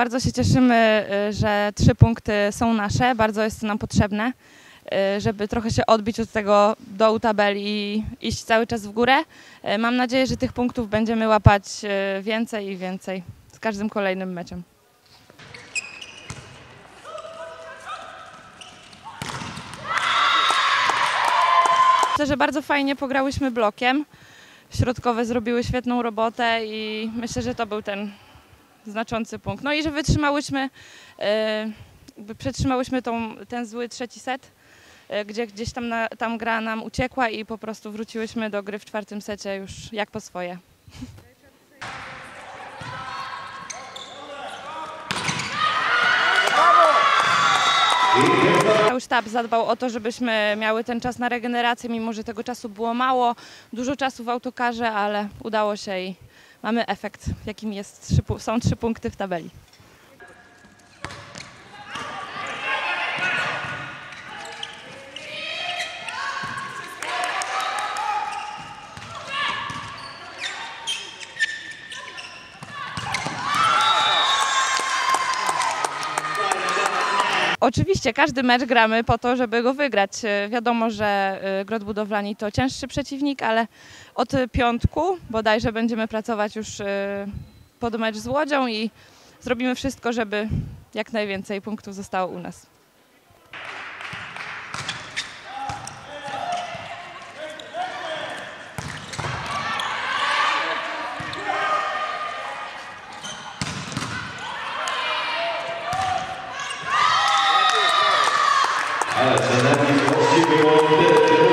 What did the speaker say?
bardzo się cieszymy, że 3 punkty są nasze. Bardzo jest to nam potrzebne, żeby trochę się odbić od tego dołu tabeli i iść cały czas w górę. Mam nadzieję, że tych punktów będziemy łapać więcej i więcej z każdym kolejnym meczem. Myślę, że bardzo fajnie pograłyśmy blokiem. Środkowe zrobiły świetną robotę i myślę, że to był ten znaczący punkt. No i że przetrzymałyśmy ten zły trzeci set, gdzie gdzieś tam gra nam uciekła i po prostu wróciłyśmy do gry w 4. secie już jak po swoje. Cały sztab zadbał o to, żebyśmy miały ten czas na regenerację, mimo że tego czasu było mało, dużo czasu w autokarze, ale udało się i mamy efekt, jakim są 3 punkty w tabeli. Oczywiście każdy mecz gramy po to, żeby go wygrać. Wiadomo, że Grot Budowlani to cięższy przeciwnik, ale od piątku bodajże będziemy pracować już pod mecz z Łodzią i zrobimy wszystko, żeby jak najwięcej punktów zostało u nas. Ale trenerki właściwie było